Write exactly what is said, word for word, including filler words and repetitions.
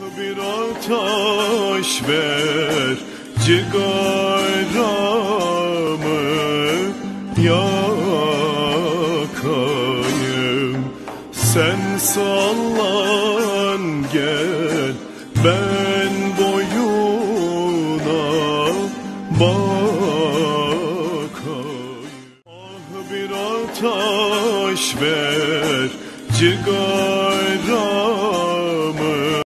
Bir ateş ver, cigaramı yakayım. Sen sallan gel, ben boyuna bakayım. Ah bir ateş ver, cigaramı